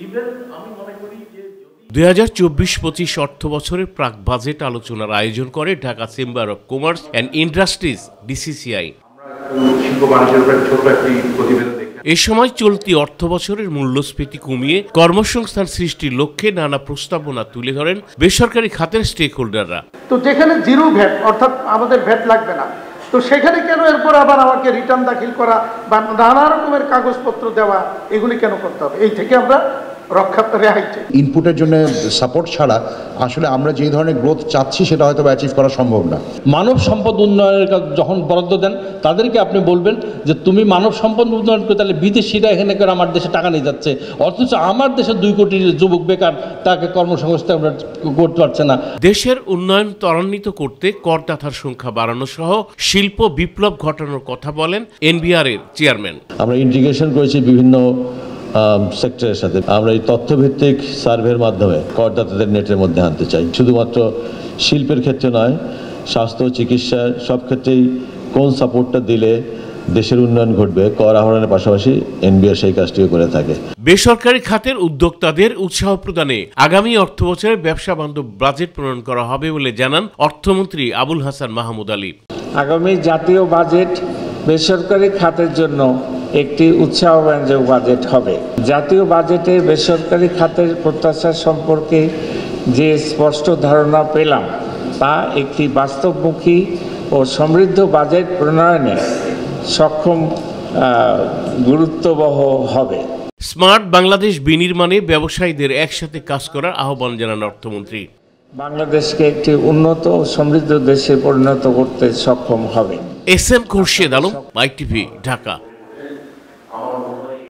2024-25 অর্থ বছরের প্রাক বাজেট আলোচনার আয়োজন করে Dhaka chamber of commerce and industries DCCI। এ সময় চলতি অর্থ বছরের মূল্যস্ফীতি কমিয়ে কর্মসংস্থান সৃষ্টির লক্ষ্যে নানা প্রস্তাবনা তুলে ধরেন বেসরকারি খাতের স্টেক হোল্ডাররা। তো যেখানে জিরো ভ্যাট অর্থাৎ আমাদের ভ্যাট লাগবে না, তো সেখানে কেন এরপর আবার আমাকে রিটার্ন দাখিল করা বা নানা রকমের কাগজপত্র দেওয়া, এগুলি কেন করতে হবে? এই থেকে আমরা রক্ষা রেহাই চাই। ইনপুটের জন্য সাপোর্ট ছাড়া আসলে আমরা যে ধরনের গ্রোথ চাচ্ছি সেটা হয়তো অ্যাচিভ করা সম্ভব না। মানব সম্পদ উন্নয়নের যখন বরাদ্দ দেন তাদেরকে আপনি বলবেন যে তুমি মানব সম্পদ উন্নয়ন করে, তাহলে বিদেশিরা এখানে করে আমার দেশে টাকা নিয়ে যাচ্ছে, অথচ আমার দেশে 2 কোটি যুবক বেকার, তাকে কর্মসংস্থান করতে পারছে না। দেশের উন্নয়ন ত্বরান্বিত করতে করদাতার সংখ্যা বাড়ানো সহ শিল্প বিপ্লব ঘটানোর কথা বলেন NBR এর চেয়ারম্যান। আমরা ইন্টিগ্রেশন করেছি বিভিন্ন সেক্টরের সাথে। আমরা এই তথ্যভিত্তিক সার্ভের মাধ্যমে করদাতাদের নেটের মধ্যে আনতে চাই। শুধুমাত্র শিল্পের ক্ষেত্রে নয়, স্বাস্থ্য, চিকিৎসা সব ক্ষেত্রেই কোন সাপোর্টটা দিলে দেশের উন্নয়ন ঘটবে, কর আহরণের পাশাপাশি NBR সেই কাজটিও করে থাকে। বেসরকারি খাতের উদ্যোক্তাদের উৎসাহ প্রদানে আগামী অর্থ বছরে ব্যবসা বান্ধব বাজেট প্রণয়ন করা হবে বলে জানান অর্থমন্ত্রী আবুল হাসান মাহমুদ আলী। আগামী জাতীয় বাজেট বেসরকারি খাতের জন্য একটি উৎসাহব্যঞ্জক বাজেট হবে। জাতীয় বাজেটে বেসরকারি খাতের প্রত্যাশা সম্পর্কে যে স্পষ্ট ধারণা পেলাম, তা একটি বাস্তবমুখী ও সমৃদ্ধ বাজেট প্রণয়নে সক্ষম গুরুত্ববহ হবে। স্মার্ট বাংলাদেশ বিনির্মাণে ব্যবসায়ীদের একসাথে কাজ করার আহ্বান জানান অর্থমন্ত্রী। বাংলাদেশকে একটি উন্নত ও সমৃদ্ধ দেশে পরিণত করতে সক্ষম হবে। SM Khurshed Alam, ITV, Dhaka.